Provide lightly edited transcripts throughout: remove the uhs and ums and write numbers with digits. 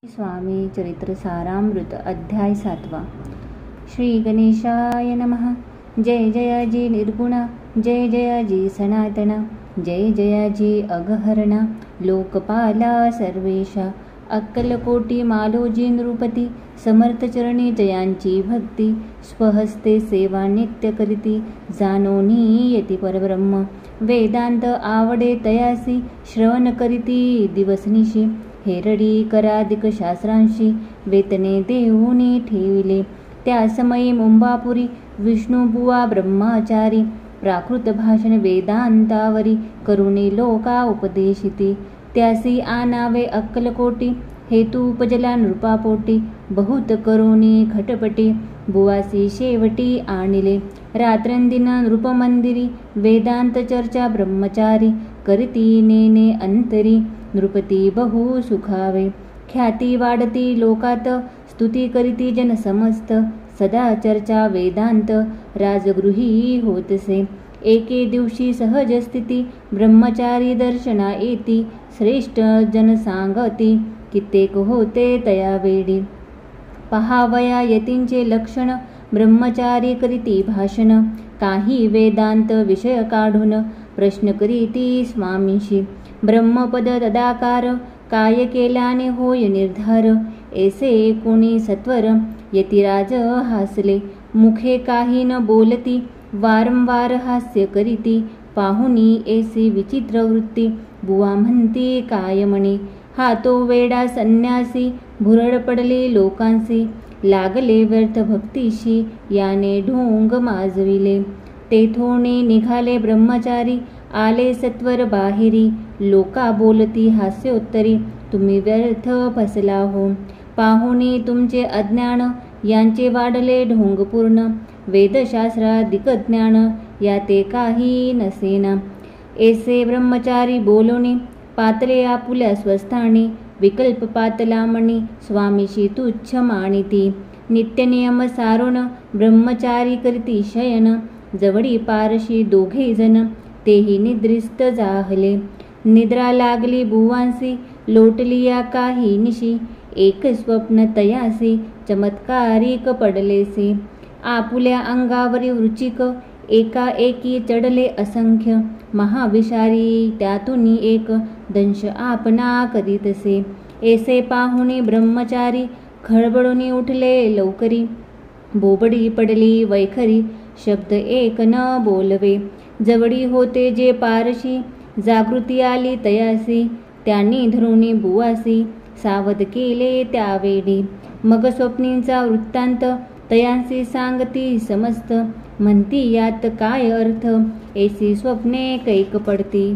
स्वामी चरित्र सारामृत अध्याय 7 श्री गणेशाय नमः। जय जयाजी निर्गुण, जय जयाजी सनातन, जय जयाजी अगहरण, लोकपाला सर्वेशा, अक्कलकोटी मालोजी नृपती, समर्थ चरणी जयांची भक्ती, स्वहस्ते सेवा नित्य करीती, जाणोनी येती परब्रह्म, वेदांत आवडे तयासी, श्रवण करीती दिवसनिशी, हेरडी कराधिक शास्त्रांशी, वेतने देऊनी ठेविले, त्या समयी मुंबापुरी, विष्णुबुवा ब्रह्मचारी, प्राकृत भाषण वेदांतावरी, करुणी लोका उपदेशिती, त्यासी आनावे अक्कलकोटी, हेतू उपजला नृपापोटी, बहुत करुणी खटपटी, बुवासी शेवटी आणिले, रात्रंदिन नृपमंदिरी, वेदांत चर्चा ब्रह्मचारी, करीती नेने अंतरी, नृपती बहु सुखावे, ख्याती वाढती लोकात, स्तुती करीती जन समस्त, सदा चर्चा वेदांत, राजगृही होतसे, एके दिवशी सहज स्थिती, ब्रह्मचारी दर्शना येती, श्रेष्ठ जन सांगती, कित्येक होते तया वेडी, पहावया यतींचे लक्षण, ब्रह्मचारी करीती भाषण, काही वेदांत विषय काढून, प्रश्न करीती स्वामींशी, ब्रह्मपद तदाकार, काय केल्याने होय निर्धार, ऐसे कोणी सत्वर, यतिराज हासले, मुखे काही न बोलती, वारंवार हास्य करीती, पाहुनी ऐसी विचित्र वृत्ती, बुवा म्हणती काय म्हणे, हा तो वेडा संन्यासी, भुरळ पडले लोकांसी, लागले व्यर्थ भक्तीशी, याने ढोंग माजविले, तेथोने निघाले ब्रह्मचारी, आले सत्वर बाहेरी, लोका बोलती हास्योत्तरी, तुम्ही व्यर्थ फसला हो, पाहुणे तुमचे अज्ञान, यांचे वाढले ढोंग पूर्ण, वेदशास्त्राधिक ज्ञान, याते काही नसेना, ऐसे ब्रह्मचारी बोलोनी, पातले आपुल्या स्वस्थानी, विकल्प पातला मणी, स्वामीशी तुच्छ मानिती, नित्यनियम सारोन, ब्रह्मचारी करती शयन, जवळी पारशी दोघे जण, तेही निद्रिस्त जाहले, निद्रा लागली बुवांसी, लोटली या काही निशी, एक स्वप्न तयासी, चमत्कारिक पडलेसे, आपुल्या अंगावरी वृचिक, एकाएकी चढले असंख्य, महाविषारी त्यातून एक, दंश आपणा करीतसे, ऐसे पाहुणे ब्रह्मचारी, खळबळून उठले लवकरी, बोबडी पडली वैखरी, शब्द एक न बोलवे, जवळी होते जे पारशी, जागृती आली तयासी, त्यांनी धरुणी बुवासी, सावध केले त्यावेळी, मग स्वप्नींचा वृत्तांत, तयांसी सांगती समस्त, म्हणती यात काय अर्थ, ऐसी स्वप्ने कैक पडती,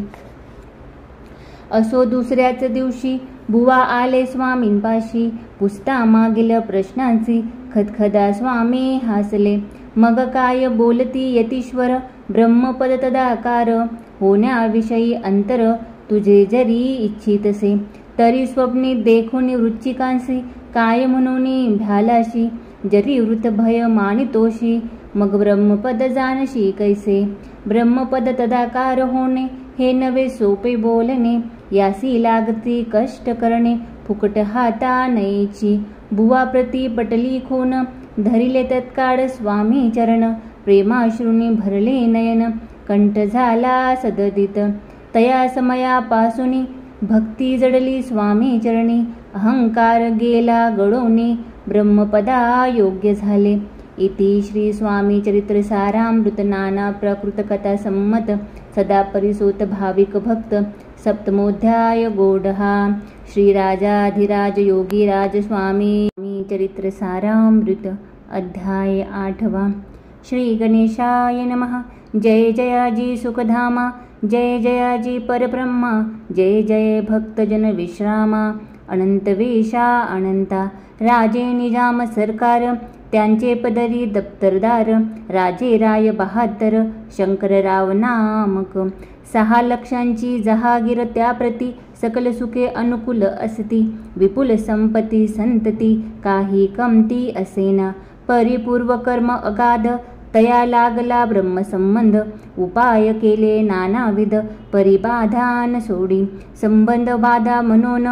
असो दुसऱ्याच दिवशी, बुवा आले स्वामींपाशी, पुसता मागील प्रश्नांची, खदखदा स्वामी हासले, मग काय बोलती यतीश्वर, ब्रह्मपद तदाकार, होण्याविषयी अंतर, तुझे जरी इच्छितसे, तरी स्वप्नी देखून वृच्चिकांसी, काय म्हणून भ्यालाशी, जरी वृत भय मानितोशी, मग ब्रह्मपद जानशी कैसे, ब्रह्मपद तदाकार होणे, हे नवे सोपे बोलणे, यासी लागती कष्ट करणे, फुकट हाता नयेची, बुवा प्रती पटली खून, धरिले तत्काळ स्वामी चरण, प्रेमाश्रुनी भरले नयन, कंठ झाला सददित, तया समयापासूनी, भक्ती जडली स्वामी चरणी, अहंकार गेला गळोनी, ब्रह्मपदा योग्य झाले, इति श्री स्वामी चरित्र सारामृत नाना प्रकृत कथा संमत, सदा परिसोत भाविक भक्त, सप्तमोध्याय गोडहा, श्री राजाधिराज योगीराज स्वामी चरित्र सारामृत अध्याय 8 श्री गणेशाय नमः। जय जयाजी सुखधामा, जय जयाजी परब्रह्मा, जय जय भक्तजन विश्रामा, अनंत वेशा अनंता, राजे निजाम सरकार, त्यांचे पदरी दप्तरदार, राजे राय बहादर, शंकरराव नामक, 6 लक्षांची जहागीर, त्याप्रती सकल सुखे अनुकूल असती, विपुल संपत्ती संतती, काही कमती असेना, परिपूर्व कर्म अगाध, तया लागला ब्रह्मसंबंध, उपाय केले नानाविध, परिबाधान सोडी, संबंध बाधा म्हणून,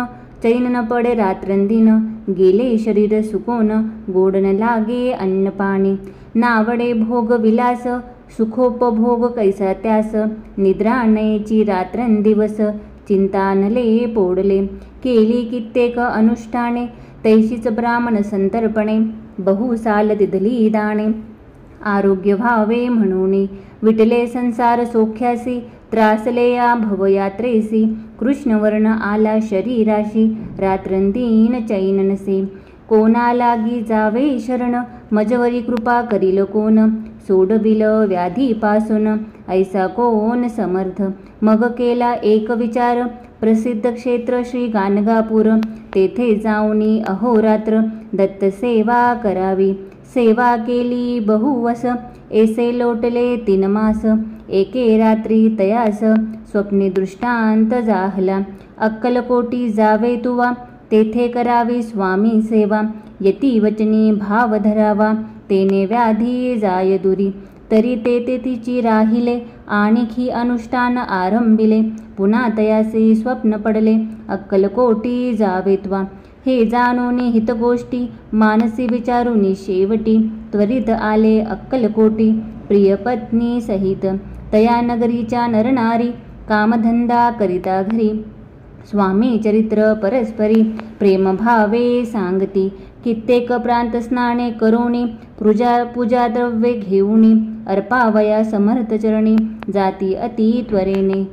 चैन न पडे रात्रंदिन, गेले शरीर सुकोन, गोड न लागे अन्न पाणी, नावडे भोग विलास, सुखोपभोग कैसा त्यास, निद्रा नयेची रात्रंदिवस, चिंतानले पोडले, केली कित्येक अनुष्ठाने, तैशीच ब्राह्मण संतर्पणे, बहुसाल दिधली दाणे, आरोग्य व्हावे म्हणून, विटले संसार सोख्यासी, त्रासले या भवयात्रेसी, कृष्णवर्ण आला शरीराशी, रात्रंदीन चैन नसे, कोणा लागी जावे शरण, मजवरी कृपा करील कोण, सोडविल व्याधीपासून, ऐसा कोण समर्थ, मग केला एक विचार, प्रसिद्ध क्षेत्र श्री गाणगापूर, तेथे जाऊनी अहोरात्र, दत्त सेवा करावी, सेवा केली बहुवस, ऐसे लोटले 3 मास, एके रात्री तयास, स्वप्ने दृष्टांत जाहला, अक्कलकोटी जावे तुवा, तेथे करावी स्वामी सेवा, यती वचनी भाव धरावा, तेने व्याधी जाय दुरी, तरी ते तिची राहिले, आणखी अनुष्ठान आरंभिले, पुन्हा तयासी स्वप्न पडले, अक्कलकोटी जावे त्वा, हे जाणून हितगोष्टी, मानसी विचारुनी शेवटी, त्वरित आले अक्कलकोटी, प्रिय पत्नी सहित, तया नगरीच्या नरनारी, कामधंदा करिता घरी, स्वामी चरित्र परस्परी, प्रेमभावे सांगती, कित्येक प्रांत स्नाने करोनी, पूजा द्रव्ये घेऊनी, अर्पावया समर्थ चरणी, जाती अति त्वरेने.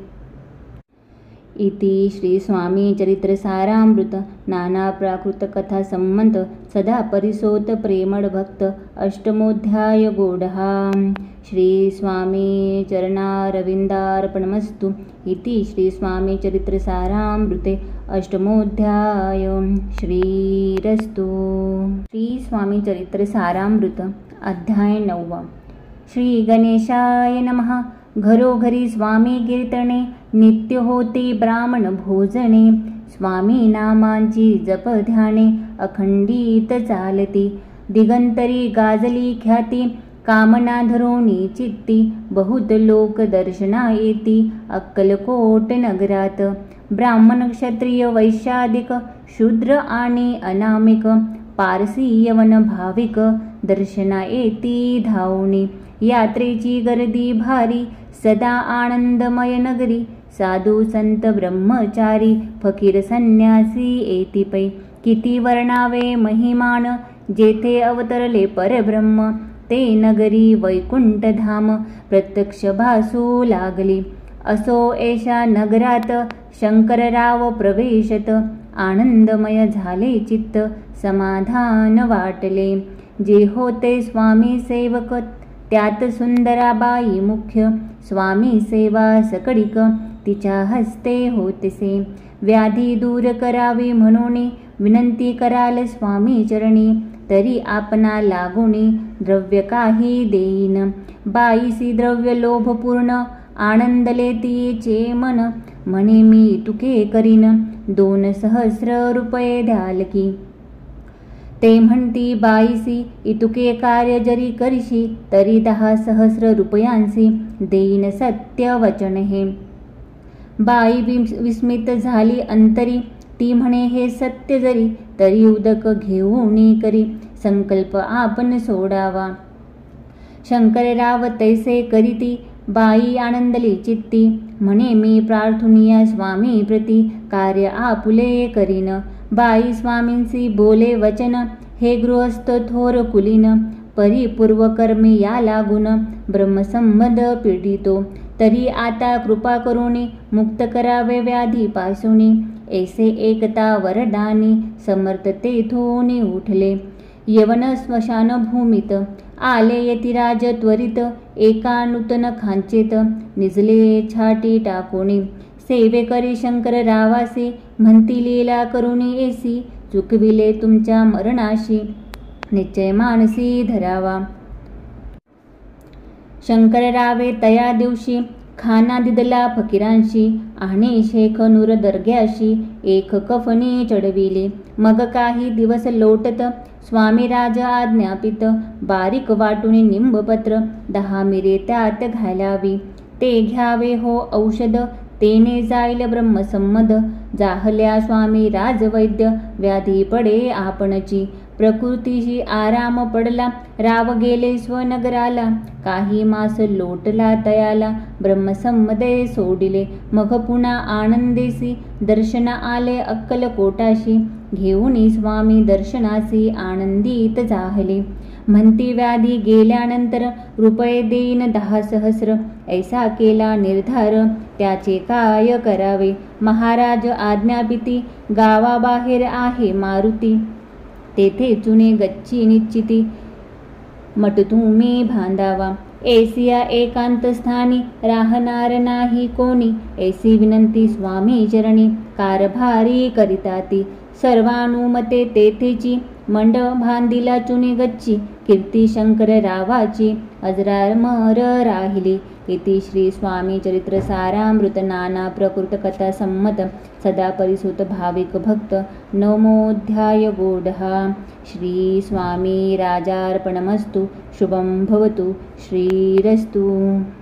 इति श्री स्वामी चरित्र सारामृत नाना प्राकृत कथा संमत सदा परिसोत प्रेमळ भक्त अष्टमोध्याय गोडहा. श्री स्वामी चरणारविंदार्पणमस्तु. इति श्री स्वामी चरित्र सारामृते अष्टमोध्याय. श्रीरस्तु. श्री स्वामी चरित्र सारामृत अध्याय 9. श्री गणेशाय नमः. घरोघरी स्वामी कीर्तने, नित्य होती ब्राह्मण भोजने, स्वामी नामांची जप ध्याने, अखंडित चालती, दिगंतरी गाजली ख्याती, कामना धरोनी चित्ती, बहुत लोक दर्शना येती, अक्कलकोट नगरात, ब्राह्मण क्षत्रिय वैश्यादिक, शूद्र आणि अनामिक, पारसी यवन भाविक, दर्शना येती धावणी, यात्रेची गर्दी भारी, सदा आनंदमय नगरी, साधू संत ब्रह्मचारी, फकीर संन्यासी येती पै, किती वर्णावे महिमान, जेथे अवतरले परब्रह्म, ते नगरी वैकुंठ धाम, प्रत्यक्ष भासू लागली. असो एषा नगरात शंकरराव प्रवेशत, आनंदमय झाले चित्त, समाधान वाटले, जे होते स्वामी सेवक, त्यात सुंदराबाई मुख्य, स्वामी सेवा सकडिक, तिच्या हस्ते होतसे, व्याधी दूर करावी म्हणून, विनंती कराल स्वामी चरणी, तरी आपणा लागुनी, द्रव्य काही देईन, बाईसी द्रव्य लोभपूर्ण, आनंदले तिचे मन, म्हणे मी तुके करीन, 2 सहस्र रुपये द्याल की. ते म्हणती बाईसी, इतुके कार्य जरी करशी, तरी 10 सहस्र रुपयांसी देईन सत्य वचन हे. बाई विस्मित झाली अंतरी, ती म्हणे हे सत्य जरी, तरी उदक घेऊनी करी, संकल्प आपण सोडावा. शंकरराव तैसे करीती, बाई आनंदली चित्ती, म्हणे मी प्रार्थुनिया स्वामी प्रती, कार्य आपुले करीन. बाई स्वामींसी बोले वचन, हे गृहस्थ थोर कुलीन, परिपूर्व कर्मी या लागून, ब्रह्मसंबंध पीडितो, तरी आता कृपा करुणी, मुक्त करावे व्याधी पासूनी, ऐसे एकता वरदानी, समर्थ तेथून उठले. यवन स्मशान भूमीत, आले यतिराज त्वरित, एका नूतन खांचेत, निजले छाटी टाकोणी, सेवे करी शंकर रावासी, म्हणती लीला करुणी ऐसी, चुकविले तुमच्या मरणाशी, निश्चय मानसी धरावा. शंकररावे तया दिवशी, खाना दिदला फकीरांशी, आणि शेख नूर दर्ग्याशी, एक कफनी चढविले. मग काही दिवस लोटत, स्वामी राजा आज्ञापित, बारीक वाटून निंबपत्र, 10 मिरे त्यात घालावी, ते घ्यावे हो औषध, तेने जाईल ब्रह्मसंमद. जाहल्या स्वामी राजवैद्य, व्याधी पडे आपणची. प्रकृतीशी आराम पडला, राव गेले स्वनगराला. काही मास लोटला तयाला, ब्रह्मसंमदे सोडिले. मग पुन्हा आनंदेसी, दर्शन आले अक्कलकोटाशी. घेऊनी स्वामी दर्शनासी, आनंदीत जाहले. म्हणती व्याधी गेल्यानंतर, रुपये देईन 10 सहस्र. ऐसा केला निर्धार, त्याचे काय करावे. महाराज आज्ञापिती, गावाबाहेर आहे मारुती. तेथे चुने गच्ची निश्चिती, मठ तुम्ही बांधावा. एसिया एकांत स्थानी, राहणार नाही कोणी. ऐसी विनंती स्वामी चरणी, कारभारी करिताती. सर्वानुमते तेथेची, मंड बांधिला चुने गच्ची. कीर्ती शंकर रावाची, अजरामर राहिली. इति श्री स्वामी चरित्र सारामृत नाना प्रकृत कथा संमत. सदा परिसुत भाविक भक्त, नवमोऽध्याय गूढः. श्री स्वामी राजार्पणमस्तु. शुभं भवतु. श्रीरस्तु.